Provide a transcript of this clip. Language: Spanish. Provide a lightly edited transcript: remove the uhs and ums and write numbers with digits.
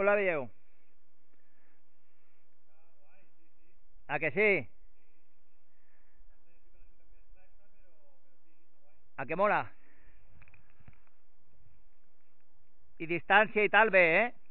la veieu? ¿A que sí? ¿A que mola? I distància i tal, bé, eh?